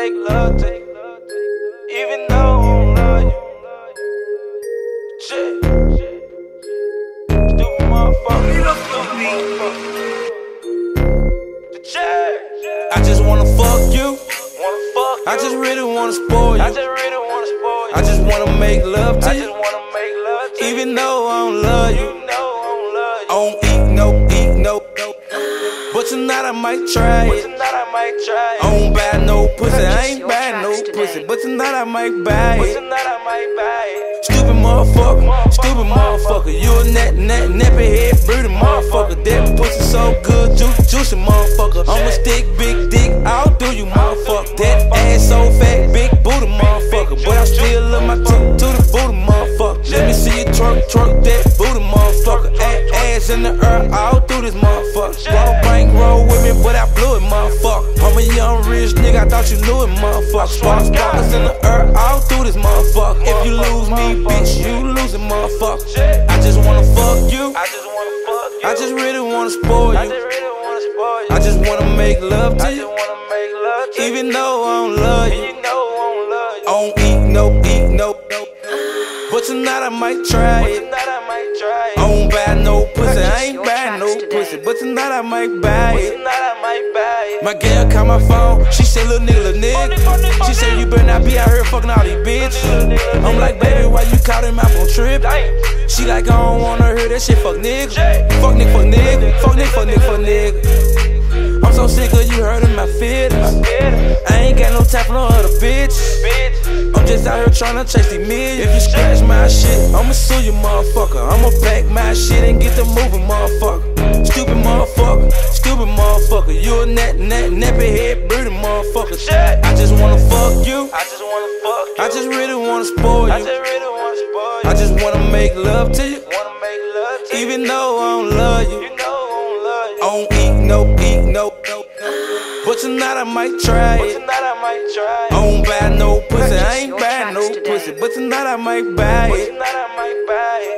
make love to you, even though I don't love you. Shit. Stupid motherfucker. I just wanna fuck you. I just really wanna spoil you. I just wanna make love to you, even though I don't love you. I don't eat no. But tonight I might try it. I don't buy no pussy, I ain't buy no pussy. But tonight I might buy it. Stupid motherfucker, you a nappy head, broody motherfucker. That pussy so good, juicy motherfucker. I'ma stick big dick all through you motherfucker. That ass so fat, big booty motherfucker. But I still love my tongue to the booty motherfucker. Let me see you twerk that booty motherfucker. Ass in the air all through this motherfucker. Brought a bankroll with me, but I blew it motherfucker. I'm a young rich nigga, I thought you knew it motherfucker. Sparkles in the air all through this motherfucker. If you lose me, bitch, you losing motherfucker. I just wanna fuck you. I just really wanna spoil you. I just wanna make love to you, even though I don't love you. I don't eat no. But tonight I might try it. I don't buy no pussy, I ain't buy no pussy. But tonight I might buy it. My girl called my phone, she said, little nigga. She said, you better not be out here fucking all these bitches. I'm like, baby, why you caught him out on trip? She like, I don't wanna hear that shit, fuck nigga. Fuck nigga. I'm so sick of you hurting my feelings. I ain't got no time for no other bitch. I'm just out here tryna chase these millions. If you scratch my shit, I'ma sue you, motherfucker. I'ma pack my shit and get the moving, motherfucker. Stupid motherfucker. You a nappy head, broody motherfucker. I just wanna fuck you. I just really wanna spoil you. I just wanna make love to you, even though I don't love you. I don't eat no. But tonight I might try it. I don't buy no pussy, I ain't buy no pussy. But tonight I might buy it.